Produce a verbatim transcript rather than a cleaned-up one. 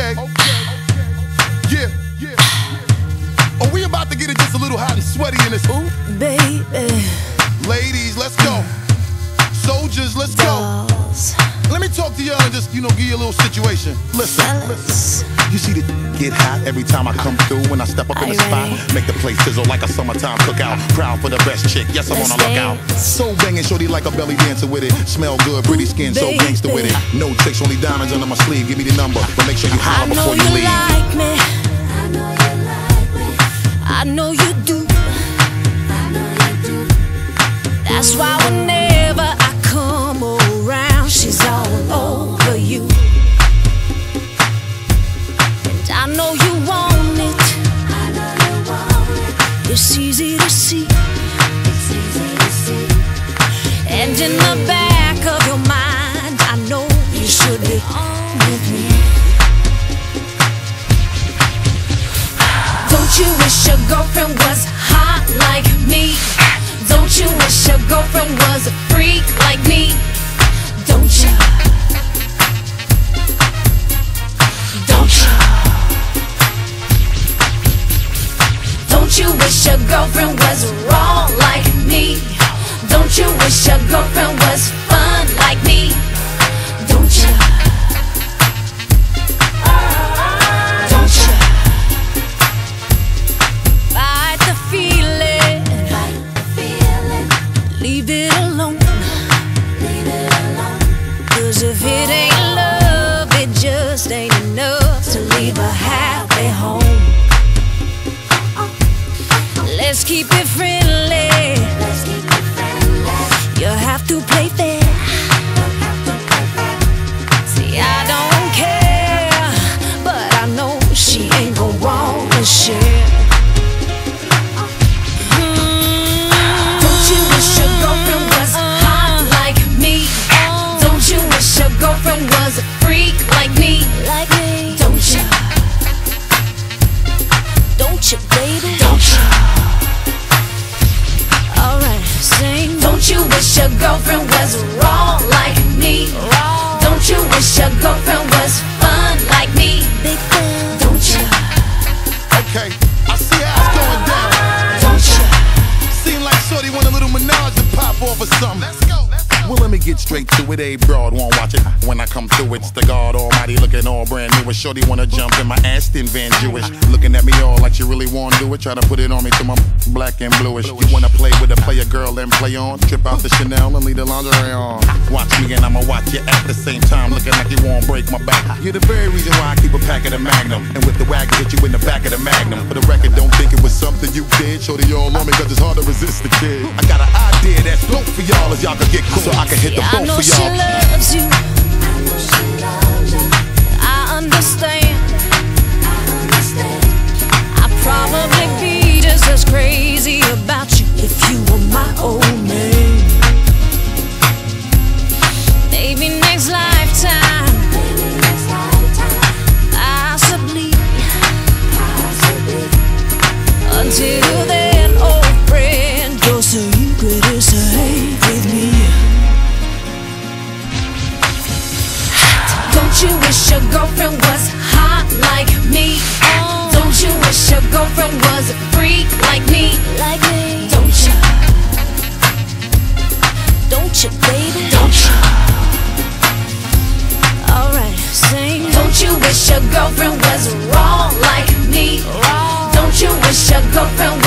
Okay. Yeah. Yeah. Are we about to get it just a little hot and sweaty in this? Ooh, baby. Ladies, let's go. Soldiers, let's go. Let me talk to y'all and just, you know, give you a little situation. Listen, listen. You see the get hot every time I come through. When I step up in the spot, make the place sizzle like a summertime cookout. Proud for the best chick, yes, I'm on a lookout. So banging, shorty like a belly dancer with it. Smell good, pretty skin, so gangster with it. No tricks, only diamonds under my sleeve. Give me the number, but make sure you holler before you leave. Like me. I know you like me. I know you do. I know you do. That's why whenever I come around, she's all over you. And I know you want it. I know you want it. It's easy to see. It's easy to see. And in the back of your mind, I know you should be on with me. Don't you wish your girlfriend was hot like me? Don't you wish your girlfriend was a freak like me? Don't you? Don't you? Don't you wish your girlfriend was raw like me? Don't you wish your girlfriend was fun like me? Don't you? Don't you? Fight the feeling. Fight the feeling. Leave it alone. Leave it alone. 'Cause if it ain't love, it just ain't enough to leave a happy home. Let's keep it friendly. Let's keep it friendly. You have to play fair. See, I don't care, but I know she ain't gon' want to share. Mm. Don't you wish your girlfriend was hot like me? Don't you wish your girlfriend was a freak like me? Like me. Don't you? Don't you, baby? Don't you? Alright, sing. Don't you wish your girlfriend was raw like me? Raw. Don't you wish your girlfriend was fun like me? Big fan. Don't you? Okay, I see how it's going down. Don't you? Seem like shorty want a little menage to pop off or something. Let's go. Well, let me get straight to it. A broad won't watch it. When I come through, it's the God Almighty looking all brand new. And shorty wanna jump in my Aston Van Jewish, looking at me all like she really wanna do it. Try to put it on me till my black and bluish. You wanna play with a player girl and play on? Trip out the Chanel and leave the lingerie on. Watch me and I'ma watch you at the same time, looking like you won't break my back. You're the very reason why I keep a pack of the Magnum, and with the wagon hit you in the back of the Magnum. For the record, don't think it was something you did. Shorty all on me 'cause it's hard to resist the kid. I got an idea that's dope for y'all as y'all can get cool, so I can hit the boat for y'all. She loves you. I know she loves you. I understand. I understand. I'd probably be just as crazy about you if you were my old man. Maybe next lifetime. Maybe next lifetime. Possibly. Possibly. Until then, old friend, your secret is safe with me. Don't you wish your girlfriend was hot like me? Don't you wish your girlfriend was a freak like me? Like me. Don't you? Don't you, baby? Don't you? Alright, sing. Don't you wish your girlfriend was raw like me? Raw. Don't you wish your girlfriend